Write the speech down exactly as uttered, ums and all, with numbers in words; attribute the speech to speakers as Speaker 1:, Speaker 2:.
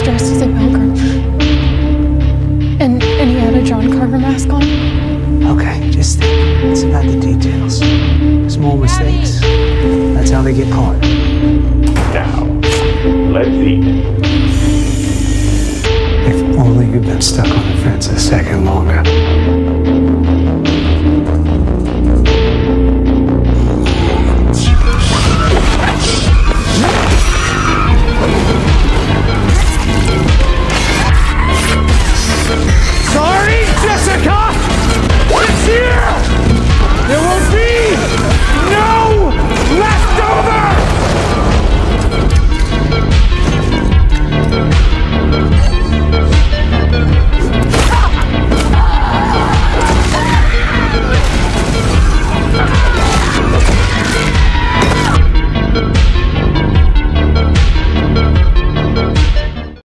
Speaker 1: dressed as a pilgrim. And, and he had a John Carver mask on.
Speaker 2: Okay, just think. It's about the details. Small mistakes. That's how they get caught.
Speaker 3: Now, let's eat.
Speaker 2: If only you'd been stuck on the fence a second longer.